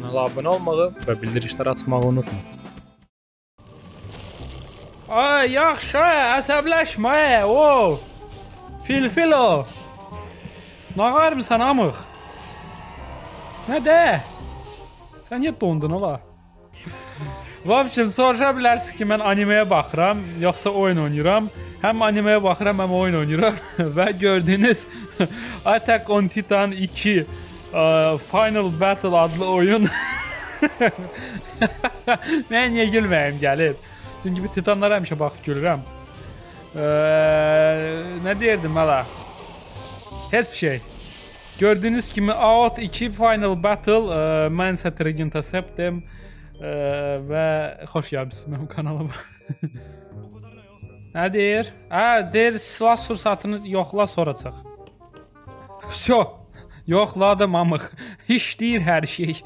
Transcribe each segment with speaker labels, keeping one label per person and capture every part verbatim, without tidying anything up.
Speaker 1: kanala abunə olmağı və bildirişləri açmağı unutma. Ay, yaxşı, əsəbləşmə, o. Filfil o. Nağar mısan amıq? Nə də? Sən niyə dondun ola? Vəbçim, soruşa bilərsiniz ki, mən animeyə baxıram, yoxsa oyun oynayıram. Həm animeyə baxıram, həm oyun oynayıram. Və gördüyünüz Attack on Titan iki uh, Final Battle adlı oyun. Mən niyə gülməyim gəlir? Çünki bu titanlara həmişə baxıb gülürəm. Ee, nə deyirdim hələ? Heç bir şey. Gördüyünüz kimi A O T iki Final Battle e, mən isə Trig Intercept'im e, və xoş gəlmisiniz mənim kanalıma. Nə deyir? Hə, deyir silah sursatını yoxla sonra çıx. Şo, yoxladım amıq. İşləyir hər şey.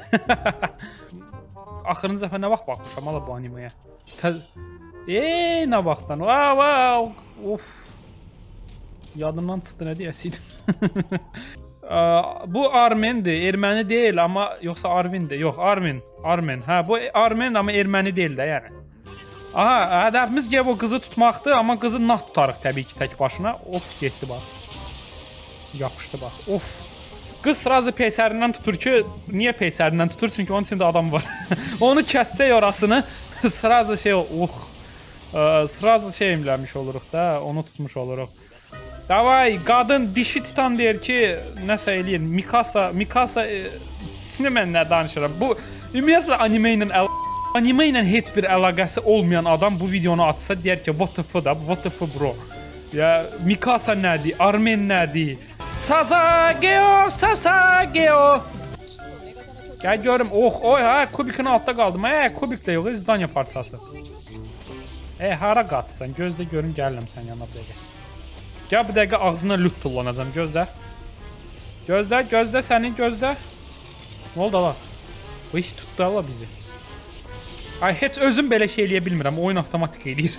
Speaker 1: Axırıncı dəfə nə vaxt baxmışam ala bu animeyə? Eee, nə vaxtdan? Wow, wow. Of. Yadımdan çıxdı, nə deyəsiydim? Bu Armendir, erməni deyil, amma yoxsa Arvindir. Yox, Armin, Armen. Hə, bu Armen, amma erməni deyil də, yəni. Aha, hədəfimiz gəlib o qızı tutmaqdır, amma qızı nah tutarıq təbii ki, tək başına. Of, getdi bax. Yapışdı bax. Of. Qız sırazı peysərindən tutur ki, niyə peysərindən tutur? Çünki onun içində adam var. Onu kəssək orasını, sırazı şey, oh. Sırazı şey imləmiş oluruq da, onu tutmuş oluruq. Davay, qadın dişi titan deyir ki, nəsə eləyir, Mikasa, Mikasa, e, mən nə danışıram? Bu, ümumiyyətlə anime ilə, anime ilə heç bir əlaqəsi olmayan adam bu videonu atsa, deyər ki, what the f da, what the f bro. Ya, Mikasa nədir, Armen nədir? Sasageo, Sasageo. Gəl görüm, oh, oy, hə, kubikin altda qaldım, hə, kubik də yox, İzdanya parçası. E, hara qaçsan, gözlə görüm, gəlirəm sən yana bir dəqiqə. Gəl bir dəqiqə ağzına lüt tullanacam, gözlə. Gözlə, gözlə sənin, gözlə. Nə oldu ala? Bu iş tutdu ala bizi. Ay, heç özüm belə şey eləyə bilmirəm, oyun avtomatik eləyir.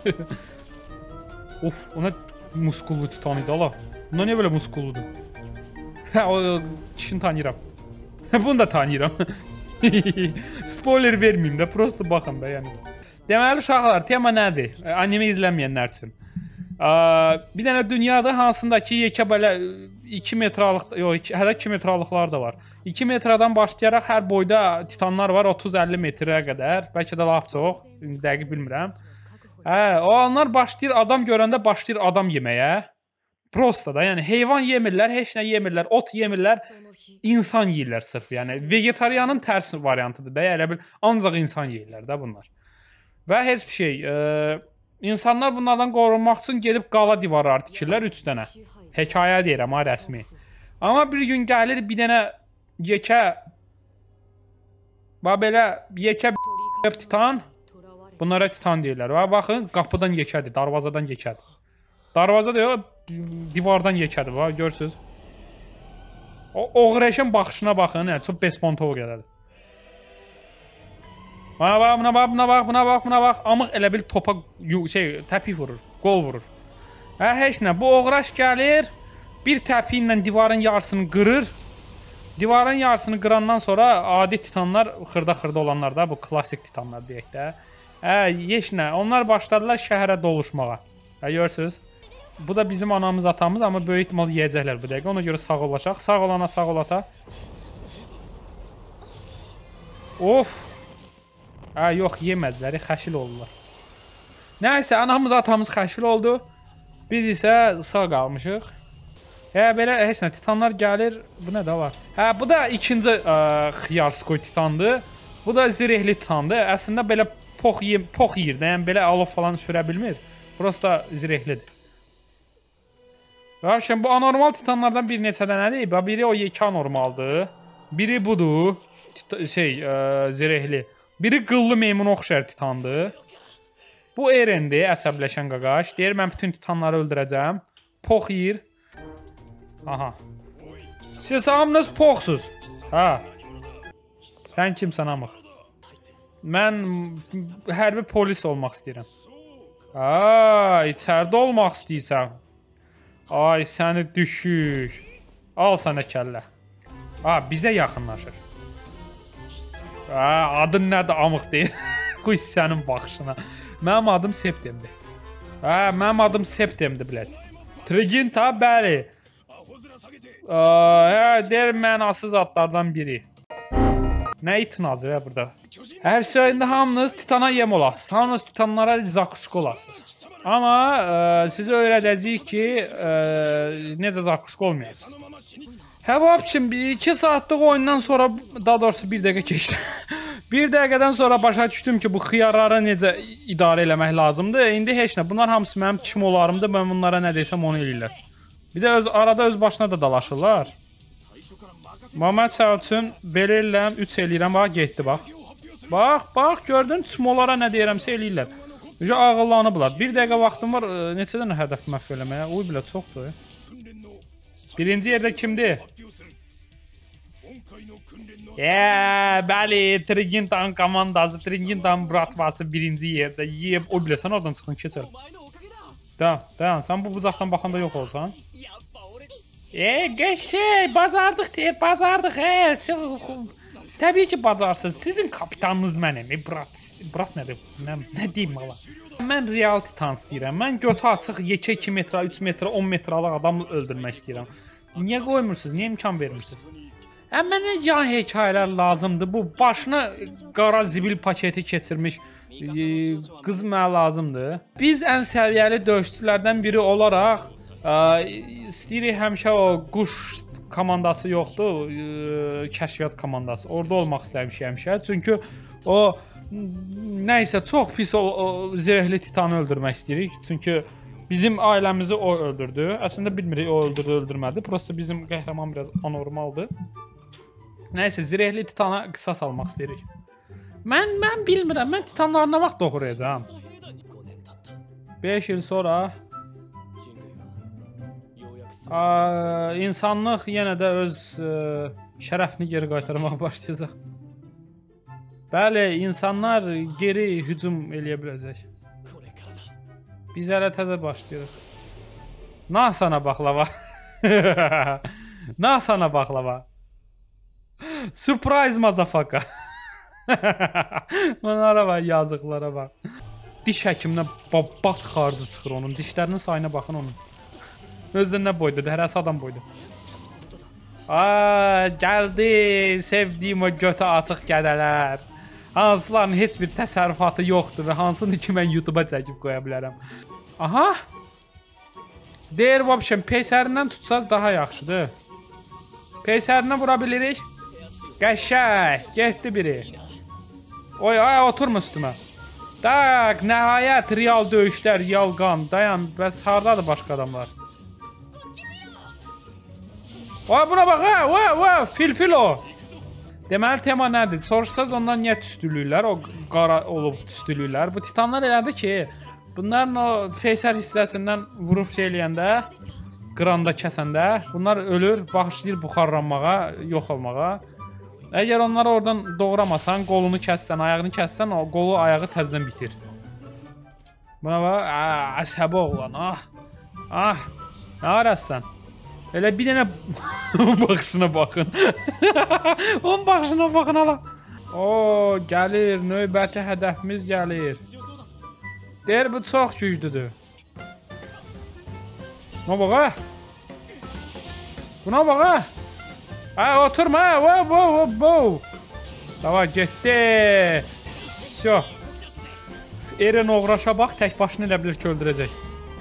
Speaker 1: Of, ona muskullu titan idi ala. Buna niyə belə muskulludur? Hə, o kişini tanıyıram. Bunu da tanıyıram. Spoiler verməyim də, prosto baxın da, yəni. Deməli, uşaqlar, tema nədir? Anime izləməyənlər üçün. Bir dənə dünyada hansındakı yekə belə iki metralıq, yox, hələ iki metralıqlar da var. iki metradan başlayaraq hər boyda titanlar var, otuz əlli metrə qədər. Bəlkə də lap çox, dəqiq bilmirəm. Hə, o anlar başlayır, adam görəndə başlayır adam yeməyə. Prosta da, yəni heyvan yemirlər, heç nə yemirlər, ot yemirlər, insan yeyirlər sırf. Yəni vegetarianın tərs variantıdır da, elə bil, ancaq insan yeyirlər də bunlar. Və heç bir şey, e, insanlar bunlardan qorunmaq üçün gedib qala divarları tikirlər, üç dənə. Hekayə deyirəm, ha, rəsmi. Amma bir gün gəlir bir dənə yekə, bax belə, yekə titan, bunlara titan deyirlər. Və baxın, qapıdan yekədir, darvazadan yekədir. Darvaza deyir, divardan yekədir, bax, görürsünüz. O, oğreşin baxışına baxın, yəni, çox bespontov qədədir. Buna bax, buna bax, buna bax, buna bax, buna bax. Amıq elə bil topa şey, təpik vurur, qol vurur. Hə, heç nə, bu oğraş gəlir, bir təpi ilə divarın yarısını qırır. Divarın yarısını qırandan sonra adi titanlar, xırda-xırda olanlar da, bu klasik titanlar deyək də. Hə, heç nə, onlar başladılar şəhərə doluşmağa. Hə, görürsünüz? Bu da bizim anamız, atamız, amma böyük ihtimal yeyəcəklər bu dəqiqə. Ona görə sağ olacaq. Sağ olana, sağ olata. Of! Hə, yox, yemədilər, xəşil oldular. Nəysə, anamız, atamız xəşil oldu. Biz isə sağ qalmışıq. Hə, belə, heç nə, titanlar gəlir. Bu nə də var? Hə, bu da ikinci ə, xiyarskoy titandır. Bu da zirehli titandır. Əslində belə pox, yem, pox yeyir də, yəni belə alov falan sürə bilmir. Prosta zirehlidir. Vəbşən, bu anormal titanlardan bir neçə dənədir. Biri o yekə anormaldır. Biri budur, şey, ə, zirehli. Biri qıllı meymun oxşar titandır. Bu Erendir, əsəbləşən qaqaş. Deyir, mən bütün titanları öldürəcəm. Pox yeyir. Aha. Siz hamınız poxsuz. Ha. Sən kimsən amıq? Mən hərbi polis olmaq istəyirəm. Aa, içərdə olmaq istəyirsən. Ay, səni düşük. Al sənə kəllə. Aa, bizə yaxınlaşır. Hə, adın nədir amıq deyir. Xuy sənin baxışına. Mənim adım Septemdir. Hə, mənim adım Septemdir, blət. Triginta, bəli. Hə, deyir mənasız adlardan biri. Nə itin hazır ya burada? Hər şeyində hamınız titana yem olasınız. Hamınız titanlara zakusk olasınız. Amma ə, sizə öyrədəcəyik ki, ə, necə zakusk olmayasınız. Hə, bu üçün iki saatlıq oyundan sonra, daha doğrusu bir dəqiqə keçdi. Bir dəqiqədən sonra başa düşdüm ki, bu xiyarları necə idarə eləmək lazımdır. İndi heç nə, bunlar hamısı mənim çimolarımdır. Mən bunlara nə deysəm onu eləyirlər. Bir də öz, arada öz başına da dalaşırlar. Mən sağ üçün belə eləyirəm, üç eləyirəm, bax, getdi, bax. Bax, bax, gördün, çimolara nə deyirəmsə eləyirlər. Ücə ağıllanıblar. Bir dəqiqə vaxtım var, neçə dənə hədəf məhv eləməyə. Uy, bilə, çoxdur. Birinci yerdə kimdir? Eee, bəli, Trigintan komandası, Trigintan bratvası birinci yerdə yiyib. O bilə, sən oradan çıxdın, keçər. Dayan, dayan, sən bu bucaqdan baxanda yox olsan. Eee, qəşək, bacardıq deyir, bacardıq, hə. Təbii ki, bacarsınız. Sizin kapitanınız mənəm, brat, brat nədir? Nə, nə deyim valla? Mən real titan istəyirəm. Mən götü açıq yekə iki metrə, üç metrə, on metralıq adamı öldürmək istəyirəm. Niyə qoymursunuz? Niyə imkan vermirsiniz? Həm mənə yan hekayələr lazımdır. Bu başına qara zibil paketi keçirmiş e, qız mənə lazımdır. Biz ən səviyyəli döyüşçülərdən biri olaraq e, istəyirik həmişə o quş komandası yoxdur, e, kəşfiyyat komandası. Orada olmaq istəmişik həmişə. Çünki o nə isə çox pis o, o zirehli titanı öldürmək istəyirik. Çünki bizim ailəmizi o öldürdü. Əslində bilmirik o öldürdü, öldürmədi. Prosta bizim qəhrəman biraz anormaldır. Nəysə, zirehli titana qisas almaq istəyirik. Mən, mən bilmirəm, mən titanları nə vaxt doğrayacağam? beş il sonra a, insanlıq yenə də öz ə, şərəfini geri qaytarmağa başlayacaq. Bəli, insanlar geri hücum eləyə biləcək. Biz hələ təzə başlayırıq. Na sana baxlava. Na sana baxlava. Surprise mazafaka. Bunlara bax, yazıqlara bax. Diş həkiminə bat xarcı çıxır onun. Dişlərinin sayına baxın onun. Özdən nə boydudur? Hərəsi adam boydu. Aa, gəldi. Sevdiyim o götü açıq qədələr. Hansıların heç bir təsərrüfatı yoxdur və hansını ki mən YouTube'a çəkib qoya bilərəm. Aha. Deyir, vəbşəm, peysərindən tutsaz daha yaxşıdır. Peysərinə vura bilirik. Qəşək, getdi biri. Oy, ay, oturma üstümə. Tak, nəhayət, real döyüşlər, real qan. Dayan, bəs hardadır başqa adamlar? Oy, buna bax, hə, və, və, fil, fil o. Deməli, tema nədir? Soruşsaz ondan niyə tüstülürlər, o qara olub tüstülürlər. Bu titanlar elədi ki, bunların o peysər hissəsindən vurub şey eləyəndə, qıranda kəsəndə, bunlar ölür, başlayır buxarlanmağa, yox olmağa. Əgər onları oradan doğramasan, qolunu kəssən, ayağını kəssən, o qolu, ayağı təzdən bitir. Buna bax, əsəbi oğlan, ah, ah, nə arəsən? Elə bir dənə baxışına baxın. Onun baxışına baxın, ala. Oo, gəlir, növbəti hədəfimiz gəlir. Deyir, bu çox güclüdür. Buna bax, hə? Buna bax, hə? Hə, oturma, hə, və, və, və, və. Dava, getdi. Syo. Eren oğraşa bax, tək başını elə bilir ki, öldürəcək.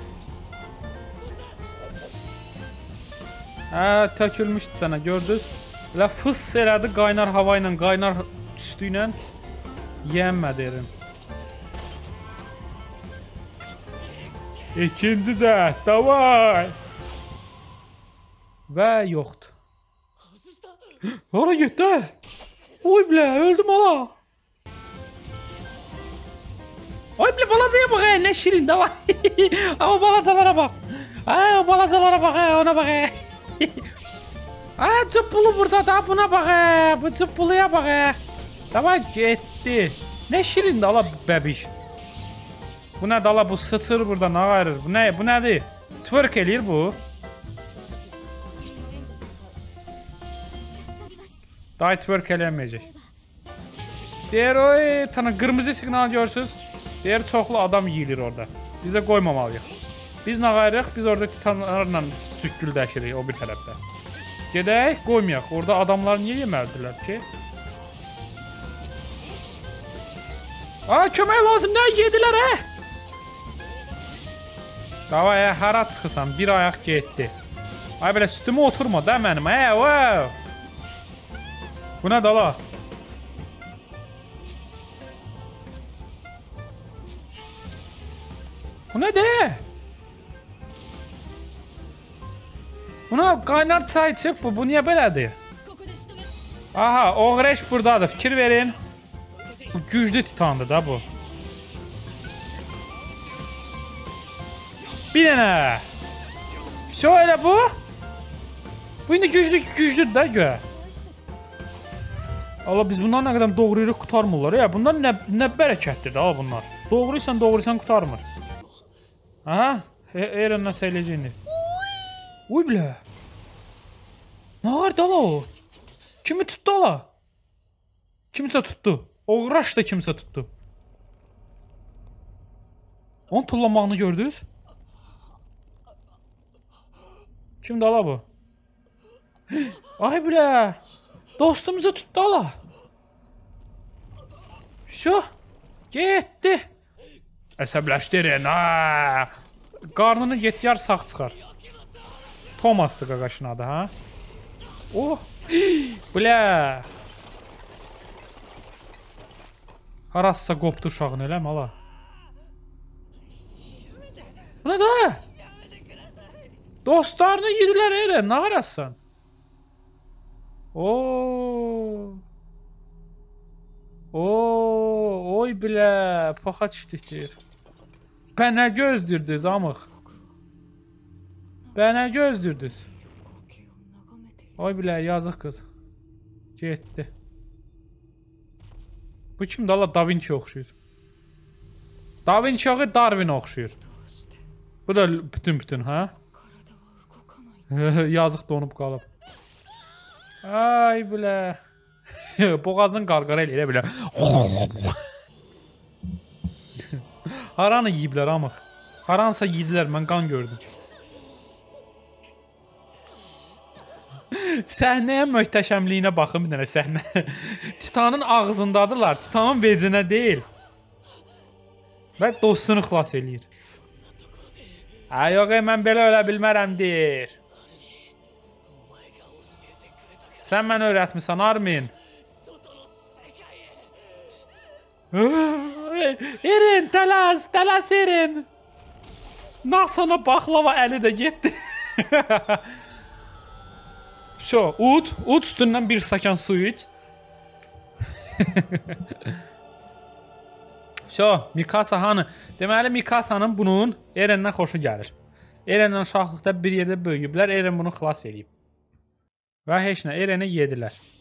Speaker 1: Hə, tökülmüşdü sənə, gördünüz? Elə fıs elədi, qaynar hava ilə, qaynar tüstü ilə. Yiyənmədi Eren. İkinci cəhd, davay. Və yoxdur. Hara getdi? Oy bilə, öldüm ala. Oy bilə, balacaya bax, hə, nə şirin, davay. Ama balacalara bax. Hə, balacalara bax, hə, ona bax, hə. Hə, cıppulu burada da, buna bax, hə. Bu cıppuluya bax, hə. Davay, getdi. Nə şirin də ala bəbiş. Bu nədir ala, bu sıçır burada, nə qayırır? Bu nə, bu nədir? Twerk eləyir bu. Day twerk eləyəməyəcək. Deyir, oy, tana qırmızı siqnal görürsünüz. Deyir, çoxlu adam yiyilir orada. Bizə qoymamalıyıq. Biz nə qayırıq? Biz orada titanlarla cükküldəşirik o bir tərəfdə. Gedək, qoymayaq. Orada adamlar niyə yeməlidirlər ki? Aa, kömək lazım, nə yedilər, hə? Davay, hara çıxırsan? Bir ayaq getdi. Ay, belə sütümə oturma da mənim, hə, wow. Bu nə dala? Bu nə de? Buna qaynar çay çıx bu, bu niyə belədir? Aha, Oğreş buradadır, fikir verin. Bu güclü titandır da bu. Bir dənə. Şöyle bu. Bu indi güclü güclüdür da göyə. Allah, biz bunlar nə qədər doğrayırıq qutarmırlar ya. Bunlar nə, nə bərəkətdir da bunlar. Doğruysan doğruysan qutarmır. Aha, Eren nasıl eləcəyini. Uy bilə. Nə var dala o? Kimi tutdu ala? Kimsə tutdu. Oğraş da kimsə tutdu. Onun tullanmağını gördünüz? Kimdir ala bu? Ay bilə. Dostumuzu tutdu ala. Şu. Getdi. Əsəbləşdirin. Qarnını yetkar sağ çıxar. Thomas'dı qaqaşın adı, ha? Oh. Bilə. Harasısa qopdu uşağın, eləmi ala? Bu nə da? Dostlarını yedilər, Eren. Nə harasın? Oo. Oo, oy bilə, paxa çişdikdir. Bə nə gözlürdünüz, amıq? Bə nə gözlürdünüz? Oy bilə, yazıq qız. Getdi. Bu kimdir Allah? Da Vinci oxşuyur. Da Vinci oxu Darwin oxşuyur. Bu da bütün bütün, ha? Yazıq donub qalıb. Ay bilə. Boğazın qarqara elə bilə. Haranı yiyiblər amıq? Haransa yedilər, mən qan gördüm. Səhnəyə möhtəşəmliyinə baxın bir dənə səhnə. Titanın ağzındadırlar, Titanın vecinə deyil. Və dostunu xilas eləyir. Ay yox, mən belə ölə bilmərəm deyir. Sən mən öyrətmisən Armin. Eren, tələs, tələs Eren. Nasana baklava əli də getdi. Şo, ud, ud üstündən bir stakan su iç. Şo, Mikasa hanı? Deməli Mikasa'nın bunun Eren'dən xoşu gəlir. Eren'dən uşaqlıqda bir yerdə böyüyüblər, Eren bunu xilas edib. Və heç nə, Eren'i yedilər.